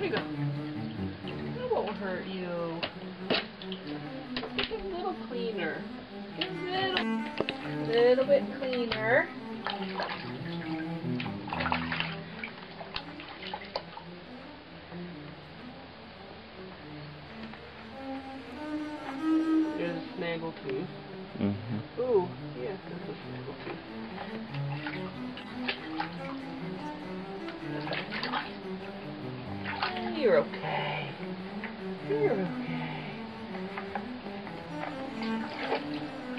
Here you go. That won't hurt you. Get a little cleaner. Get a little bit cleaner. There's a snaggletooth. Mm-hmm. Ooh, yes, there's a snaggletooth. You're okay. You're okay.